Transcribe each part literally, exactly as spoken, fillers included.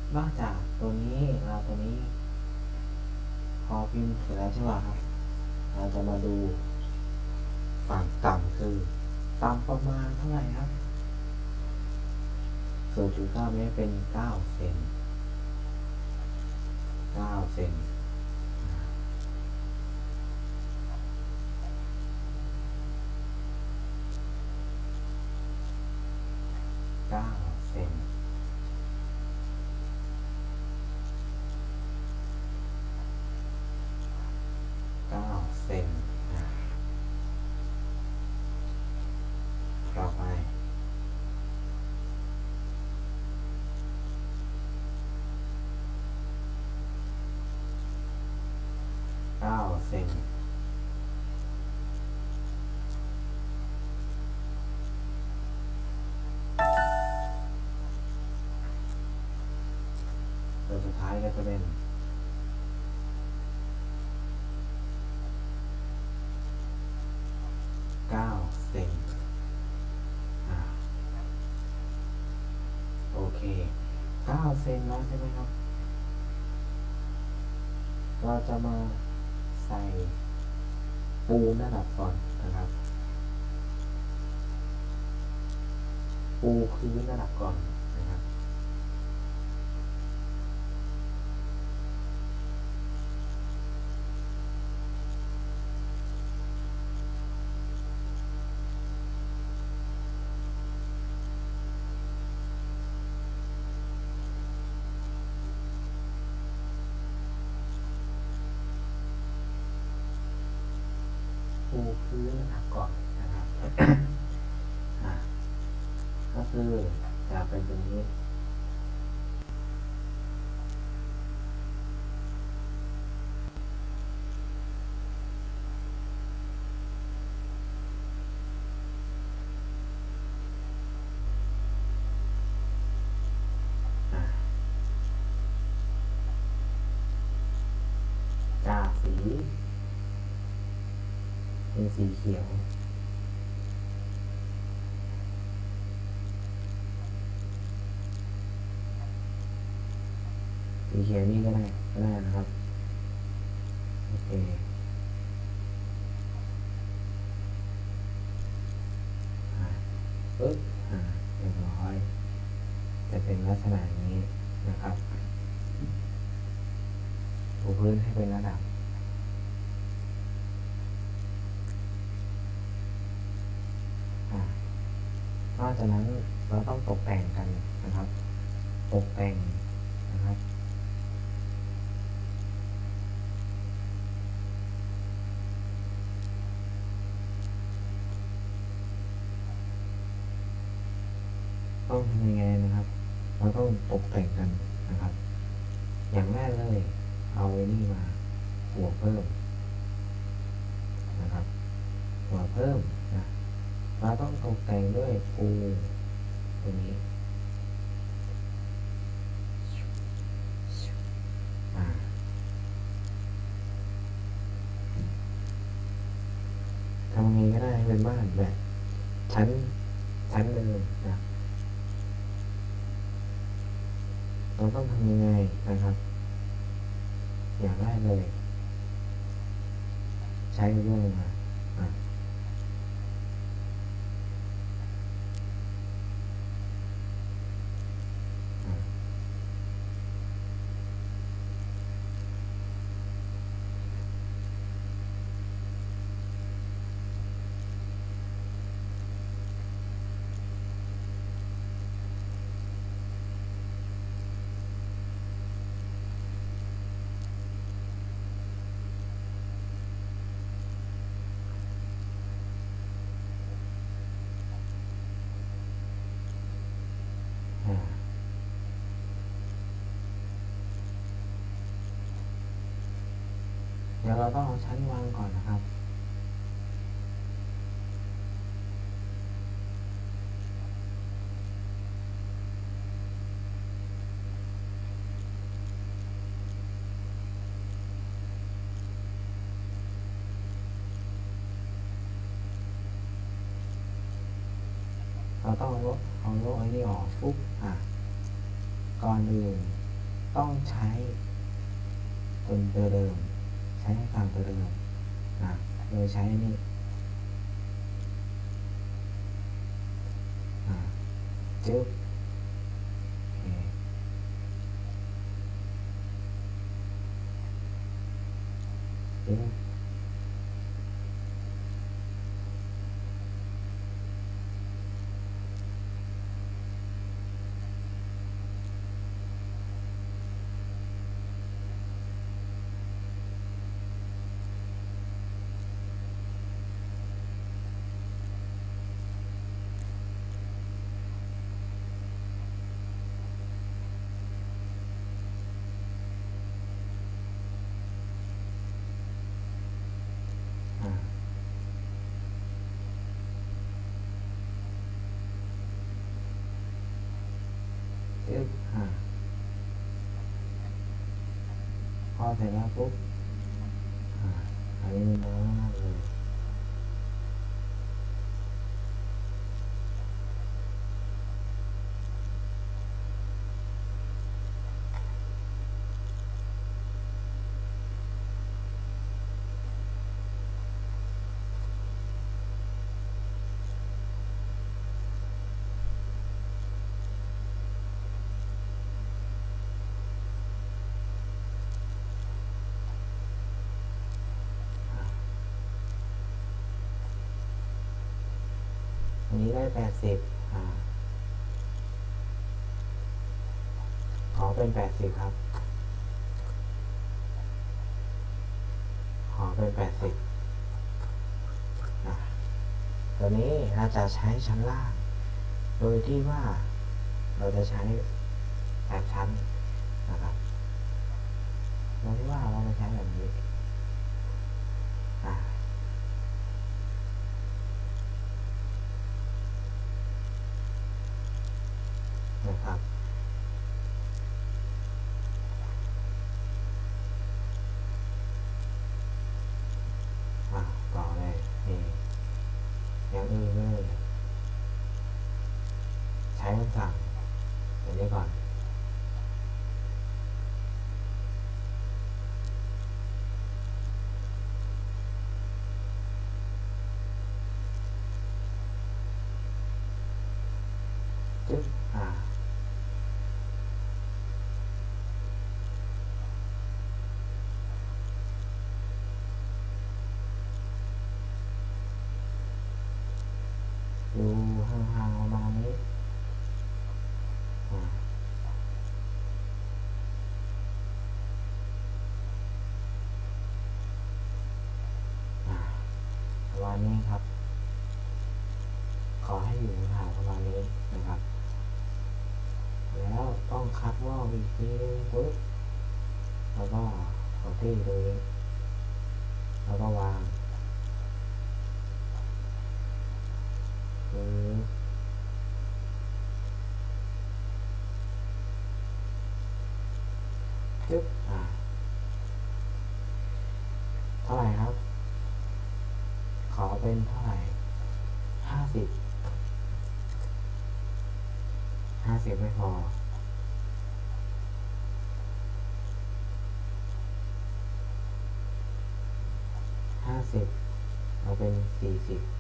นอกจากตัวนี้เราตัวนี้พอพิมพ์เสร็จแล้วใช่ไหมครับเราจะมาดูฝั่งต่ำคือต่ำประมาณเท่าไหร่ครับ ศูนย์จุดเก้า เมตรเป็นเก้าเซนเก้าเซนเก้าเซนเก้าเซนต่อไปเก้าเซนตัวสุดท้ายก็จะเป็นเก้าเซนอ่าโอเคเก้าเซนแล้วใช่ไหมครับเราจะมาใส่ปูนระดับก่อนนะครับปูพื้นระดับก่อนนะครับปูพื้นระดับก่อนนะครับ ก็คือจะเป็นตรงนี้จากสีเป็นสีเขียวสีเขียวนี่ก็ได้ก็ได้นะครับโอเคปึ๊บอ่าเรียบร้อยจะเป็นลักษณะนี้นะครับปูพื้นให้เป็นระดับนอกจากนั้นเราต้องตกแต่งกันนะครับตกแต่งนะครับต้องทำยังไงนะครับเราต้องตกแต่งกันนะครับอย่างแรกเลยเอาไอ้นี่มาหัวเพิ่มนะครับหัวเพิ่มนะเราต้องตกแต่งด้วยปูตัวนี้ทำยังไงก็ได้เป็นบ้านแบบชั้นชั้นเดิมนะเราต้องทำยังไงนะครับอย่างแรกเลยใช้เรื่องมาเดี๋ยวเราต้องเอาชั้นวางก่อนนะครับเราต้องเอาโลเอาโลไอ้นี่ออกปุ๊บอ่ะก่อนอื่นต้องใช้ตัวเดิมใช้ฝั่งตัวเดิมนะโดยใช้นี่จึ๊บจึ๊บจึ๊บอ่าพอเสร็จแล้วปุ๊บอ่าอันนี้มันน้อยมากเลยอันนี้ได้แปดสิบอ่าขอเป็นแปดสิบครับขอเป็นแปดสิบนะตัวนี้เราจะใช้ชั้นล่างโดยที่ว่าเราจะใช้แอบชั้นนะครับโดยที่ว่าเราจะใช้แบบนี้อ่านะครับอ่าต่อเลยนี่อย่างอื่นเลยใช้คำสั่งตัวนี้ก่อนจึ๊บอ่าดูห่างๆประมาณนี้อ่าอ่าประมาณนี้ครับขอให้อยู่ห่างประมาณนี้นะครับแล้วต้องคัดรอบอีกทีนึงปุ๊บแล้วก็เอาที่ตรงนี้แล้วก็วางปึ๊บจึ๊บอ่าเท่าไหร่ครับขอเป็นเท่าไหร่ห้าสิบห้าสิบไม่พอห้าสิบเอาเป็นสี่สิบ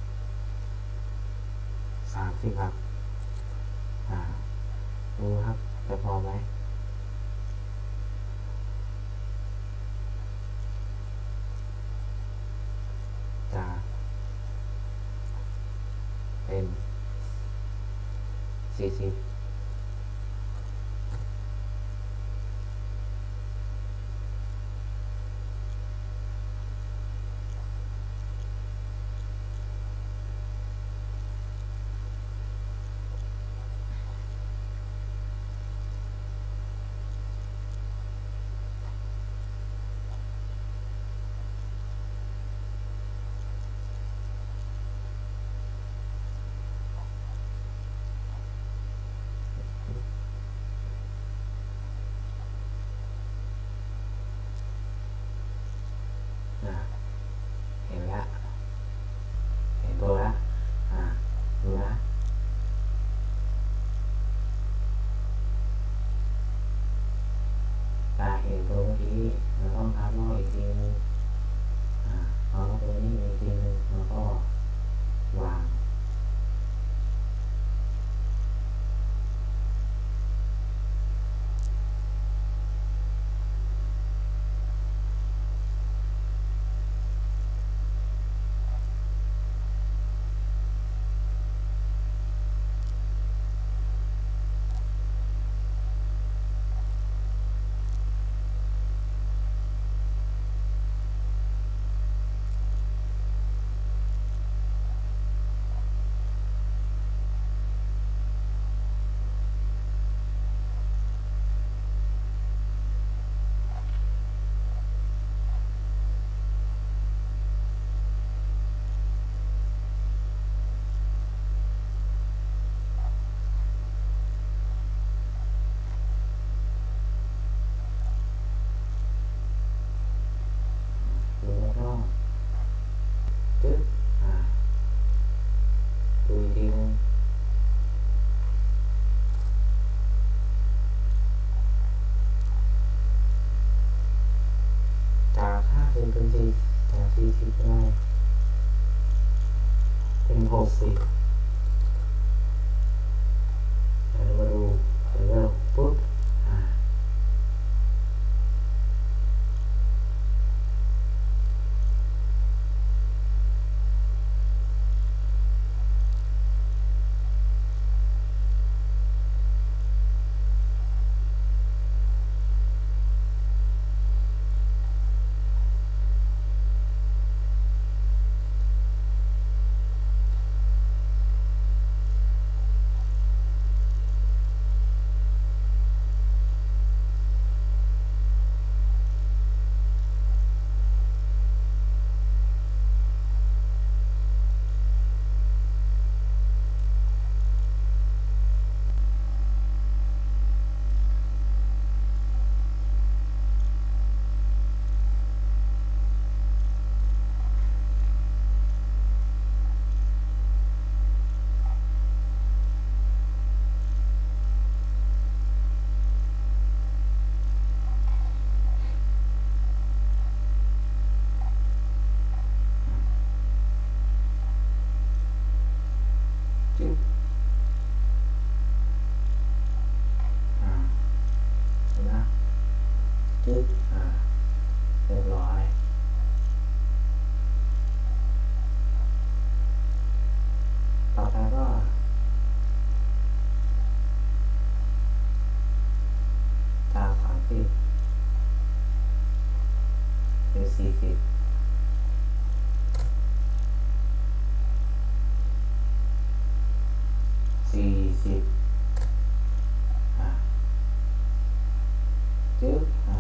สามสิบครับอ่าดูครับจะพอไหมจะเป็นสี่สิบสิบหรือสี่สิบสี่สิบอ่าจึ๊บอ่า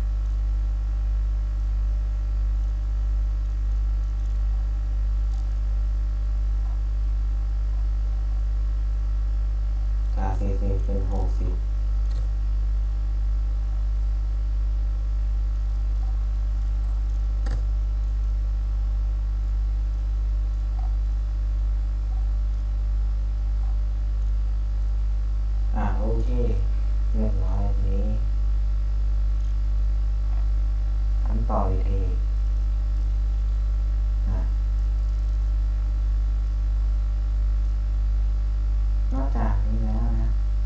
จากสี่สิบเป็นหกสิบอ่าโอเคเรียบร้อยทีนี้ทำต่ออีกทีอ่านอกจากนี้แล้วนะ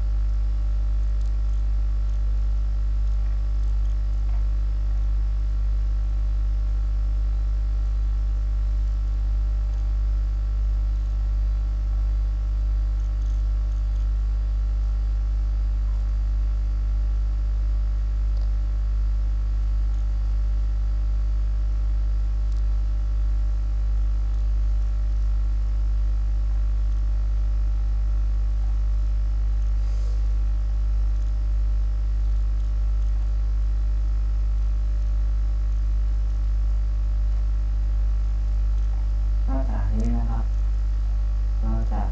นอกจากนี้นะครับนอกจาก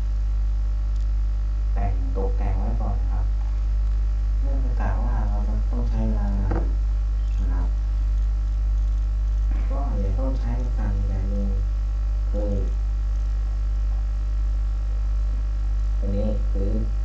แต่งตกแต่งไว้ก่อนนะครับเนื่องจากว่าเราต้องใช้งานนะครับก็เดี๋ยวต้องใช้กันอย่างหนึ่งคืออันนี้คือ